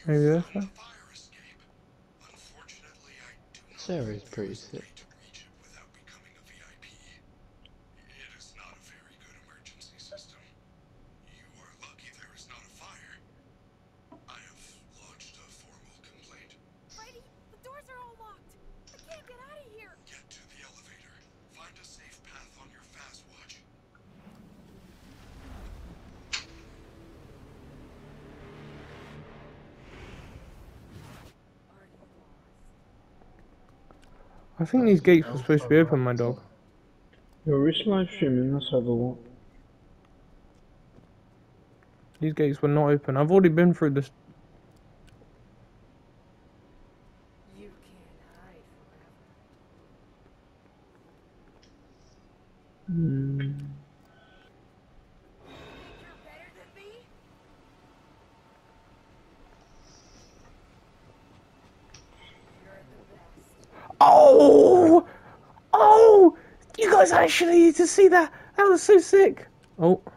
Maybe this one. This area is pretty sick. I think these gates were supposed to be open, my dog. Yo, which live streaming? Let's have a look. These gates were not open. I've already been through this. You can't hide forever. You're better than me? You're the best. Oh! Oh! You guys actually need to see that. That was so sick. Oh.